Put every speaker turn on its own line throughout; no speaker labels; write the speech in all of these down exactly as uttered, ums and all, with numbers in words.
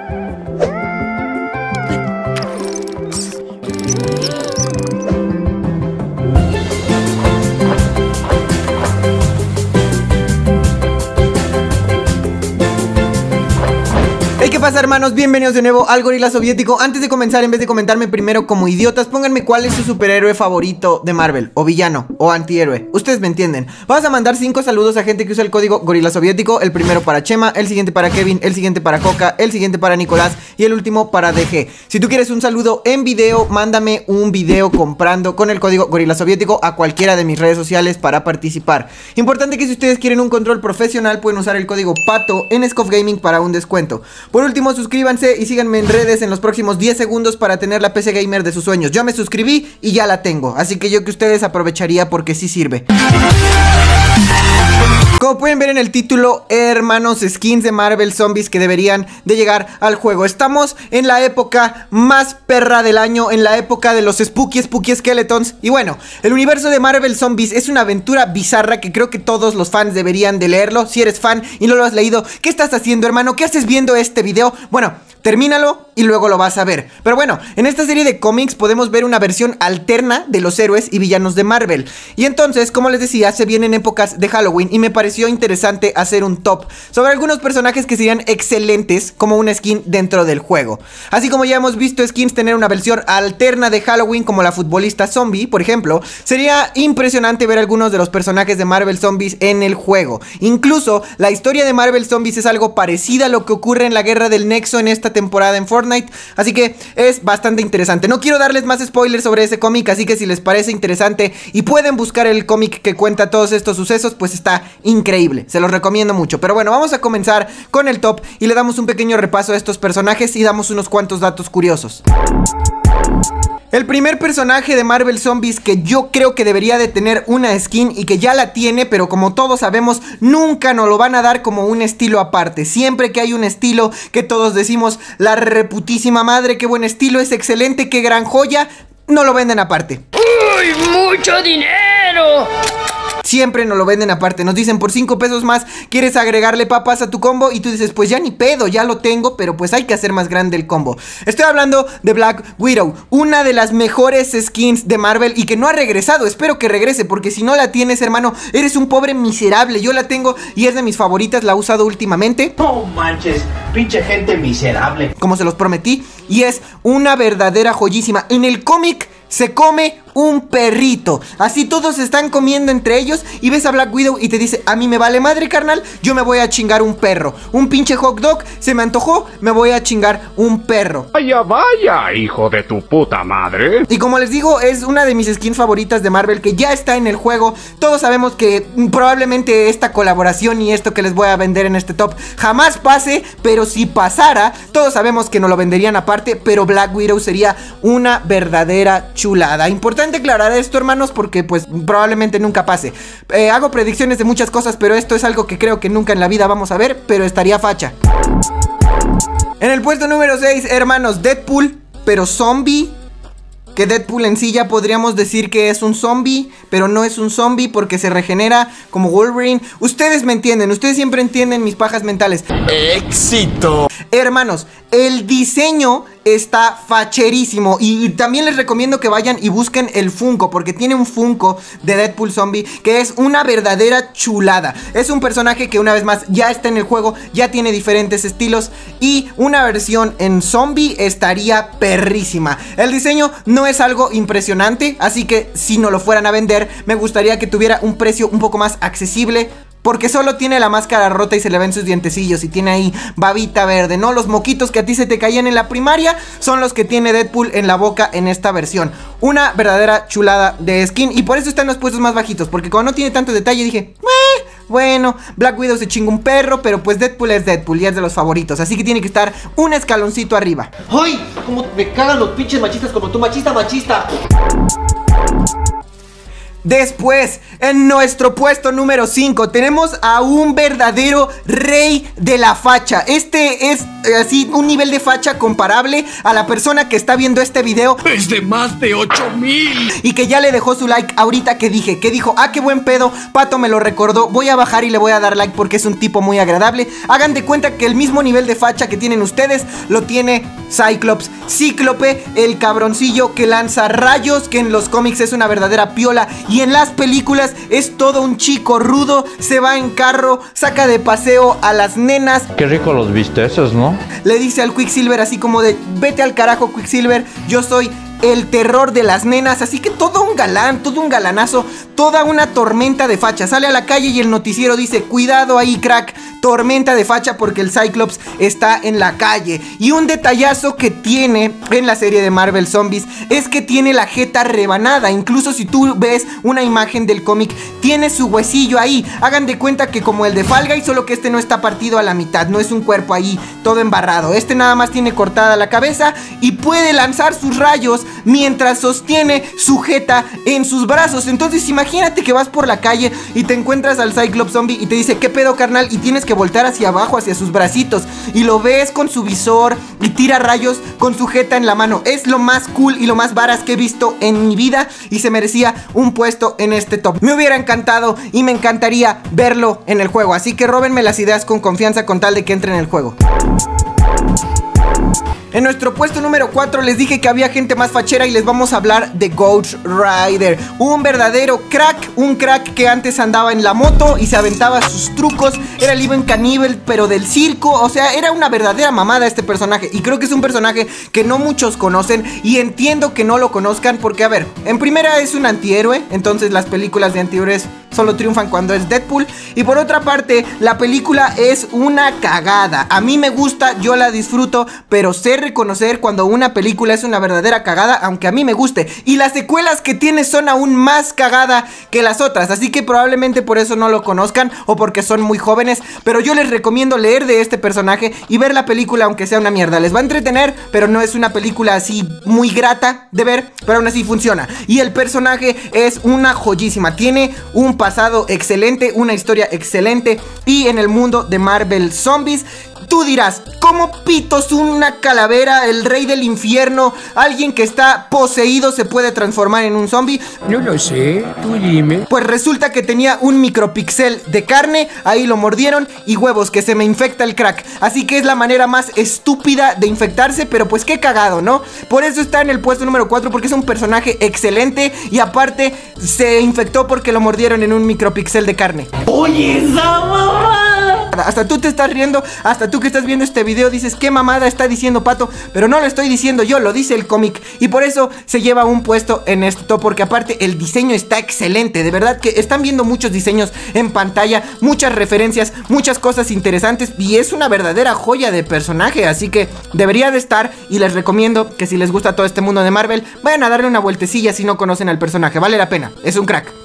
¿Qué pasa, hermanos? Bienvenidos de nuevo al Gorila Soviético. Antes de comenzar, en vez de comentarme primero como idiotas, pónganme cuál es su superhéroe favorito de Marvel, o villano, o antihéroe. Ustedes me entienden. Vamos a mandar cinco saludos a gente que usa el código Gorila Soviético. El primero para Chema, el siguiente para Kevin, el siguiente para Coca, el siguiente para Nicolás y el último para D G. Si tú quieres un saludo en video, mándame un video comprando con el código Gorila Soviético a cualquiera de mis redes sociales para participar. Importante que si ustedes quieren un control profesional, pueden usar el código PATO en Scoff Gaming para un descuento. Por último, suscríbanse y síganme en redes en los próximos diez segundos para tener la P C gamer de sus sueños. Yo me suscribí y ya la tengo, así que yo que ustedes aprovecharía porque sí sirve. Como pueden ver en el título, hermanos, skins de Marvel Zombies que deberían de llegar al juego. Estamos en la época más perra del año, en la época de los Spooky Spooky Skeletons. Y bueno, el universo de Marvel Zombies es una aventura bizarra que creo que todos los fans deberían de leerlo. Si eres fan y no lo has leído, ¿qué estás haciendo, hermano? ¿Qué haces viendo este video? Bueno, termínalo y luego lo vas a ver. Pero bueno, en esta serie de cómics podemos ver una versión alterna de los héroes y villanos de Marvel. Y entonces, como les decía, se vienen épocas de Halloween y me pareció interesante hacer un top sobre algunos personajes que serían excelentes como una skin dentro del juego. Así como ya hemos visto skins tener una versión alterna de Halloween como la futbolista zombie, por ejemplo, sería impresionante ver algunos de los personajes de Marvel Zombies en el juego. Incluso la historia de Marvel Zombies es algo parecida a lo que ocurre en la guerra del Nexo en esta temporada en Fortnite, así que es bastante interesante. No quiero darles más spoilers sobre ese cómic, así que si les parece interesante y pueden buscar el cómic que cuenta todos estos sucesos, pues está increíble, se los recomiendo mucho. Pero bueno, vamos a comenzar con el top y le damos un pequeño repaso a estos personajes y damos unos cuantos datos curiosos. El primer personaje de Marvel Zombies que yo creo que debería de tener una skin y que ya la tiene, pero como todos sabemos, nunca nos lo van a dar como un estilo aparte. Siempre que hay un estilo que todos decimos, la reputísima madre, qué buen estilo, es excelente, qué gran joya, no lo venden aparte.
¡Uy, mucho dinero!
Siempre nos lo venden aparte, nos dicen por cinco pesos más quieres agregarle papas a tu combo y tú dices pues ya ni pedo, ya lo tengo, pero pues hay que hacer más grande el combo. Estoy hablando de Black Widow, una de las mejores skins de Marvel y que no ha regresado. Espero que regrese porque si no la tienes, hermano, eres un pobre miserable. Yo la tengo y es de mis favoritas, la he usado últimamente.
No manches, pinche gente miserable,
como se los prometí, y es una verdadera joyísima. En el cómic se come un perrito, así todos se están comiendo entre ellos y ves a Black Widow y te dice, a mí me vale madre, carnal, yo me voy a chingar un perro, un pinche hot dog, se me antojó, me voy a chingar un perro.
Vaya, vaya, hijo de tu puta madre.
Y como les digo, es una de mis skins favoritas de Marvel que ya está en el juego. Todos sabemos que probablemente esta colaboración y esto que les voy a vender en este top jamás pase, pero si pasara, todos sabemos que nos lo venderían aparte, pero Black Widow sería una verdadera chulada. Importante aclarar esto, hermanos, porque pues probablemente nunca pase. eh, Hago predicciones de muchas cosas, pero esto es algo que creo que nunca en la vida vamos a ver, pero estaría facha. En el puesto número seis, hermanos, Deadpool, pero zombie. Que Deadpool en sí ya podríamos decir que es un zombie, pero no es un zombie porque se regenera como Wolverine. Ustedes me entienden, ustedes siempre entienden mis pajas mentales.
¡Éxito!
Hermanos, el diseño está facherísimo y también les recomiendo que vayan y busquen el Funko, porque tiene un Funko de Deadpool Zombie que es una verdadera chulada. Es un personaje que una vez más ya está en el juego, ya tiene diferentes estilos y una versión en zombie estaría perrísima. El diseño no es algo impresionante, así que si no lo fueran a vender, me gustaría que tuviera un precio un poco más accesible, porque solo tiene la máscara rota y se le ven sus dientecillos y tiene ahí babita verde, ¿no? Los moquitos que a ti se te caían en la primaria son los que tiene Deadpool en la boca en esta versión. Una verdadera chulada de skin y por eso están los puestos más bajitos, porque como no tiene tanto detalle dije, ¡eh! Bueno, Black Widow se chinga un perro, pero pues Deadpool es Deadpool y es de los favoritos, así que tiene que estar un escaloncito arriba.
¡Ay! ¿Cómo me cagan los pinches machistas como tú, machista, machista?
Después, en nuestro puesto número cinco, tenemos a un verdadero rey de la facha. Este es eh, así un nivel de facha comparable a la persona que está viendo este video.
Es de más de ocho mil.
Y que ya le dejó su like ahorita que dije, que dijo, ah, qué buen pedo, Pato me lo recordó, voy a bajar y le voy a dar like porque es un tipo muy agradable. Hagan de cuenta que el mismo nivel de facha que tienen ustedes lo tiene Cyclops, Cíclope, el cabroncillo que lanza rayos, que en los cómics es una verdadera piola y en las películas es todo un chico rudo, se va en carro, saca de paseo a las nenas.
Qué rico los bisteces, ¿no?
Le dice al Quicksilver así como de, vete al carajo Quicksilver, yo soy el terror de las nenas, así que todo un galán, todo un galanazo, toda una tormenta de facha. Sale a la calle y el noticiero dice, cuidado ahí crack, tormenta de facha porque el Cyclops está en la calle. Y un detallazo que tiene en la serie de Marvel Zombies es que tiene la jeta rebanada. Incluso si tú ves una imagen del cómic, tiene su huesillo ahí. Hagan de cuenta que como el de Fall Guy, solo que este no está partido a la mitad, no es un cuerpo ahí todo embarrado. Este nada más tiene cortada la cabeza y puede lanzar sus rayos mientras sostiene su jeta en sus brazos. Entonces imagínate que vas por la calle y te encuentras al Cyclops zombie y te dice, ¿qué pedo carnal? Y tienes que voltear hacia abajo, hacia sus bracitos, y lo ves con su visor y tira rayos con su jeta en la mano. Es lo más cool y lo más varas que he visto en mi vida y se merecía un puesto en este top. Me hubiera encantado y me encantaría verlo en el juego, así que róbenme las ideas con confianza con tal de que entre en el juego. En nuestro puesto número cuatro les dije que había gente más fachera y les vamos a hablar de Ghost Rider. Un verdadero crack, un crack que antes andaba en la moto y se aventaba sus trucos. Era el Ivan Caníbal pero del circo, o sea, era una verdadera mamada este personaje. Y creo que es un personaje que no muchos conocen y entiendo que no lo conozcan porque, a ver, en primera es un antihéroe, entonces las películas de antihéroes solo triunfan cuando es Deadpool. Y por otra parte, la película es una cagada. A mí me gusta, yo la disfruto, pero sé reconocer cuando una película es una verdadera cagada, aunque a mí me guste. Y las secuelas que tiene son aún más cagada que las otras, así que probablemente por eso no lo conozcan o porque son muy jóvenes. Pero yo les recomiendo leer de este personaje y ver la película aunque sea una mierda. Les va a entretener, pero no es una película así muy grata de ver, pero aún así funciona. Y el personaje es una joyísima, tiene un pasado excelente, una historia excelente. Y en el mundo de Marvel Zombies, tú dirás, ¿cómo pitos una calavera, el rey del infierno, alguien que está poseído se puede transformar en un zombie?
No lo sé, tú dime.
Pues resulta que tenía un micropixel de carne, ahí lo mordieron, y huevos, que se me infecta el crack. Así que es la manera más estúpida de infectarse, pero pues qué cagado, ¿no? Por eso está en el puesto número cuatro, porque es un personaje excelente y aparte se infectó porque lo mordieron en un micropixel de carne.
Oye, esa mamada.
Hasta tú te estás riendo, hasta tú que estás viendo este video dices, ¿qué mamada está diciendo Pato? Pero no lo estoy diciendo yo, lo dice el cómic. Y por eso se lleva un puesto en este top, porque aparte el diseño está excelente. De verdad que están viendo muchos diseños en pantalla, muchas referencias, muchas cosas interesantes. Y es una verdadera joya de personaje, así que debería de estar. Y les recomiendo que si les gusta todo este mundo de Marvel, vayan a darle una vueltecilla si no conocen al personaje, vale la pena, es un crack.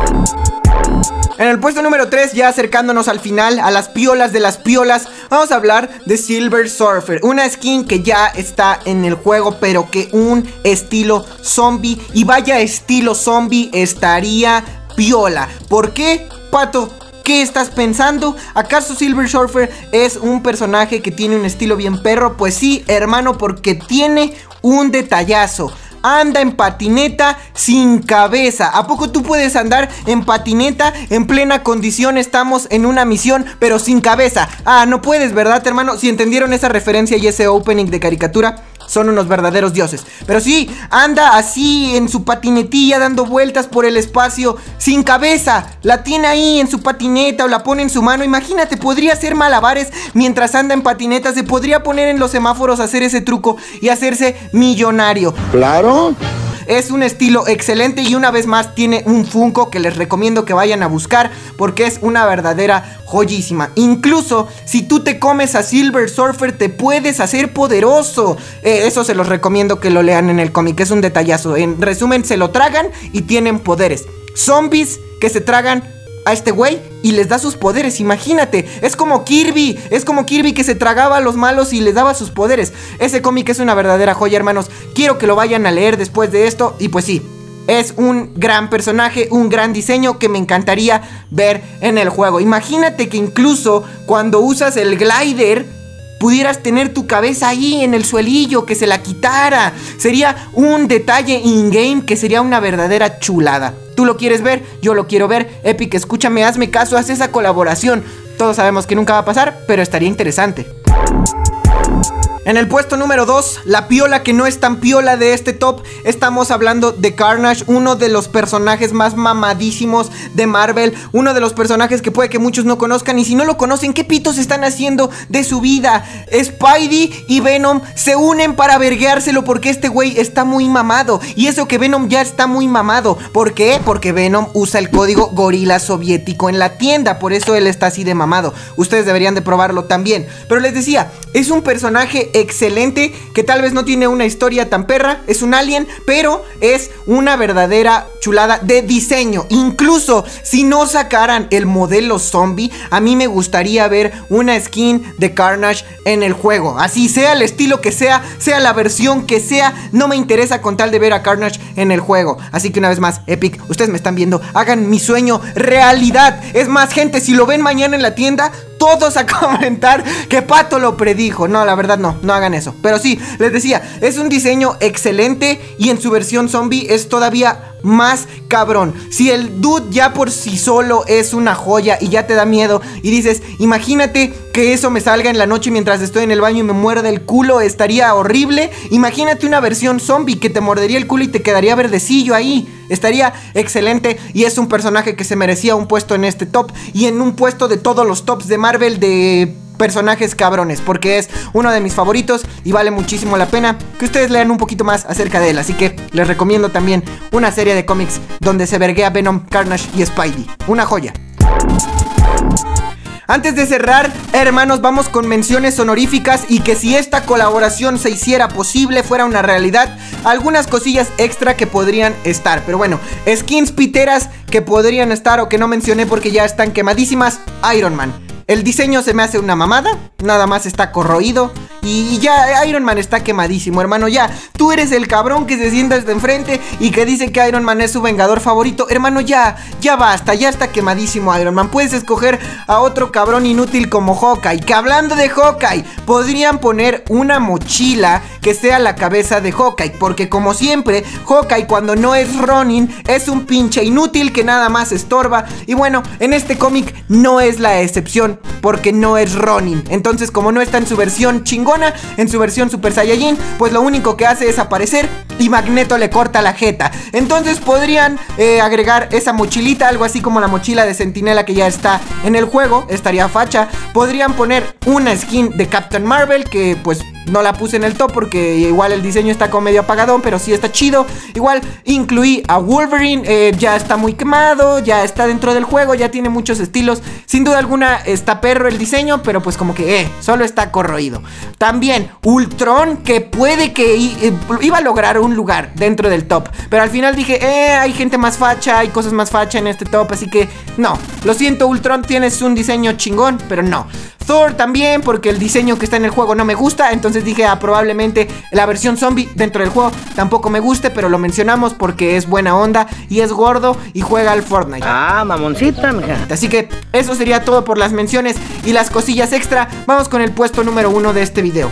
En el puesto número tres, ya acercándonos al final, a las piolas de las piolas, vamos a hablar de Silver Surfer. Una skin que ya está en el juego, pero que un estilo zombie, y vaya estilo zombie, estaría piola. ¿Por qué, Pato? ¿Qué estás pensando? ¿Acaso Silver Surfer es un personaje que tiene un estilo bien perro? Pues sí, hermano, porque tiene un detallazo. Anda en patineta sin cabeza. ¿A poco tú puedes andar en patineta en plena condición? Estamos en una misión, pero sin cabeza. Ah, no puedes, ¿verdad, hermano? Si entendieron esa referencia y ese opening de caricatura, son unos verdaderos dioses. Pero sí, anda así en su patinetilla dando vueltas por el espacio sin cabeza. La tiene ahí en su patineta o la pone en su mano. Imagínate, podría hacer malabares mientras anda en patineta. Se podría poner en los semáforos a hacer ese truco y hacerse millonario.
Claro.
Es un estilo excelente y una vez más tiene un Funko que les recomiendo que vayan a buscar porque es una verdadera joyísima. Incluso si tú te comes a Silver Surfer te puedes hacer poderoso. eh, Eso se los recomiendo que lo lean en el cómic, es un detallazo. En resumen, se lo tragan y tienen poderes. Zombies que se tragan a este güey y les da sus poderes, imagínate. Es como Kirby, es como Kirby que se tragaba a los malos y les daba sus poderes. Ese cómic es una verdadera joya, hermanos. Quiero que lo vayan a leer después de esto. Y pues sí, es un gran personaje, un gran diseño que me encantaría ver en el juego. Imagínate que incluso cuando usas el glider pudieras tener tu cabeza ahí en el suelillo, que se la quitara. Sería un detalle in-game que sería una verdadera chulada. ¿Tú lo quieres ver? Yo lo quiero ver. Epic, escúchame, hazme caso, haz esa colaboración. Todos sabemos que nunca va a pasar, pero estaría interesante. En el puesto número dos, la piola que no es tan piola de este top, estamos hablando de Carnage, uno de los personajes más mamadísimos de Marvel, uno de los personajes que puede que muchos no conozcan, y si no lo conocen, ¿qué pitos están haciendo de su vida? Spidey y Venom se unen para vergueárselo porque este güey está muy mamado, y eso que Venom ya está muy mamado. ¿Por qué? Porque Venom usa el código gorila soviético en la tienda, por eso él está así de mamado. Ustedes deberían de probarlo también. Pero les decía, es un personaje excelente, que tal vez no tiene una historia tan perra, es un alien, pero es una verdadera chulada de diseño. Incluso si no sacaran el modelo zombie, a mí me gustaría ver una skin de Carnage en el juego, así sea el estilo que sea, sea la versión que sea, no me interesa con tal de ver a Carnage en el juego. Así que una vez más, Epic, ustedes me están viendo, hagan mi sueño realidad. Es más, gente, si lo ven mañana en la tienda, todos a comentar que Pato lo predijo. No, la verdad no, no hagan eso. Pero sí, les decía, es un diseño excelente y en su versión zombie es todavía más cabrón. Si el dude ya por sí solo es una joya y ya te da miedo y dices, imagínate que eso me salga en la noche mientras estoy en el baño y me muerde el culo, estaría horrible. Imagínate una versión zombie que te mordería el culo y te quedaría verdecillo ahí. Estaría excelente y es un personaje que se merecía un puesto en este top y en un puesto de todos los tops de Marvel de personajes cabrones, porque es uno de mis favoritos y vale muchísimo la pena que ustedes lean un poquito más acerca de él. Así que les recomiendo también una serie de cómics donde se verguea Venom, Carnage y Spidey. Una joya. Antes de cerrar, hermanos, vamos con menciones honoríficas y que si esta colaboración se hiciera posible, fuera una realidad, algunas cosillas extra que podrían estar. Pero bueno, skins piteras que podrían estar o que no mencioné porque ya están quemadísimas. Iron Man. El diseño se me hace una mamada, nada más está corroído y ya Iron Man está quemadísimo, hermano. Ya, tú eres el cabrón que se sienta de enfrente y que dice que Iron Man es su vengador favorito. Hermano, ya, ya basta, ya está quemadísimo Iron Man. Puedes escoger a otro cabrón inútil como Hawkeye, que hablando de Hawkeye, podrían poner una mochila que sea la cabeza de Hawkeye, porque como siempre, Hawkeye cuando no es Ronin es un pinche inútil que nada más estorba. Y bueno, en este cómic no es la excepción, porque no es Ronin. Entonces, como no está en su versión chingona, en su versión Super Saiyajin, pues lo único que hace es aparecer y Magneto le corta la jeta. Entonces podrían eh, agregar esa mochilita, algo así como la mochila de Centinela que ya está en el juego, estaría facha. Podrían poner una skin de Captain Marvel, que pues no la puse en el top porque igual el diseño está como medio apagadón, pero sí está chido. Igual incluí a Wolverine, eh, ya está muy quemado, ya está dentro del juego, ya tiene muchos estilos. Sin duda alguna está perro el diseño, pero pues como que eh, solo está corroído. También Ultron, que puede que eh, iba a lograr un lugar dentro del top, pero al final dije, eh, hay gente más facha, hay cosas más facha en este top, así que no, lo siento Ultron, tienes un diseño chingón, pero no. Thor también, porque el diseño que está en el juego no me gusta. Entonces dije, ah, probablemente la versión zombie dentro del juego tampoco me guste, pero lo mencionamos porque es buena onda y es gordo y juega al Fortnite.
Ah, mamoncita, mija.
Así que eso sería todo por las menciones y las cosillas extra. Vamos con el puesto número uno de este video.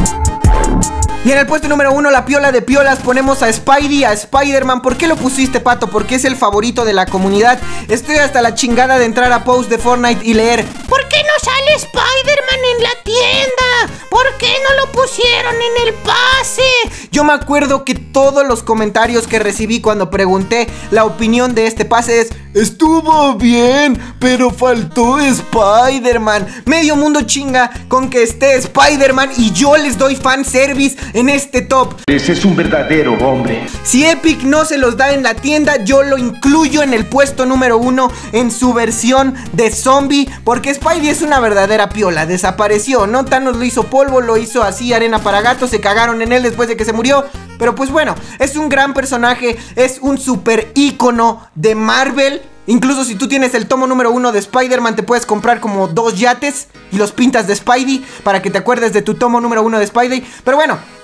Y en el puesto número uno, la piola de piolas, ponemos a Spidey, a Spider-Man. ¿Por qué lo pusiste, Pato? Porque es el favorito de la comunidad. Estoy hasta la chingada de entrar a post de Fortnite y leer: ¿por qué no sale Spider-Man en la tienda? ¿Por qué no lo pusieron en el pase? Yo me acuerdo que todos los comentarios que recibí cuando pregunté la opinión de este pase es: estuvo bien, pero faltó Spider-Man. Medio mundo chinga con que esté Spider-Man y yo les doy fanservice en este top.
Ese es un verdadero hombre.
Si Epic no se los da en la tienda, yo lo incluyo en el puesto número uno en su versión de zombie, porque Spidey es una verdadera piola. Desapareció, ¿no? Thanos lo hizo polvo, lo hizo así arena para gatos, se cagaron en él después de que se murió. Pero pues bueno, es un gran personaje, es un super ícono de Marvel. Incluso si tú tienes el tomo número uno de Spider-Man, te puedes comprar como dos yates y los pintas de Spidey para que te acuerdes de tu tomo número uno de Spidey. Pero bueno,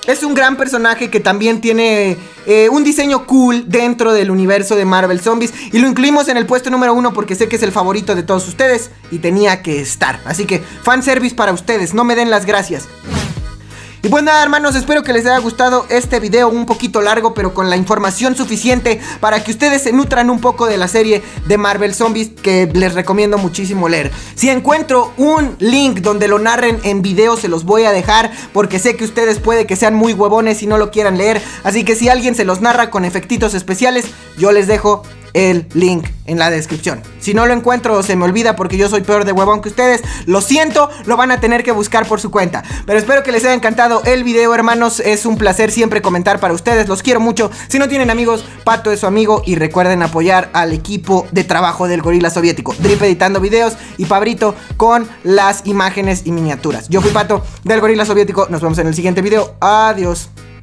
Es un gran personaje que también tiene eh, un diseño cool dentro del universo de Marvel Zombies. Y lo incluimos en el puesto número uno porque sé que es el favorito de todos ustedes y tenía que estar. Así que fanservice para ustedes, no me den las gracias. Y pues nada, hermanos, espero que les haya gustado este video un poquito largo, pero con la información suficiente para que ustedes se nutran un poco de la serie de Marvel Zombies, que les recomiendo muchísimo leer. Si encuentro un link donde lo narren en video, se los voy a dejar, porque sé que ustedes puede que sean muy huevones y no lo quieran leer. Así que si alguien se los narra con efectitos especiales, yo les dejo el link en la descripción. Si no lo encuentro o se me olvida porque yo soy peor de huevón que ustedes, lo siento, lo van a tener que buscar por su cuenta. Pero espero que les haya encantado el video, hermanos. Es un placer siempre comentar para ustedes, los quiero mucho. Si no tienen amigos, Pato es su amigo. Y recuerden apoyar al equipo de trabajo del Gorila Soviético, Drip editando videos y Pabrito con las imágenes y miniaturas. Yo fui Pato del Gorila Soviético, nos vemos en el siguiente video. Adiós.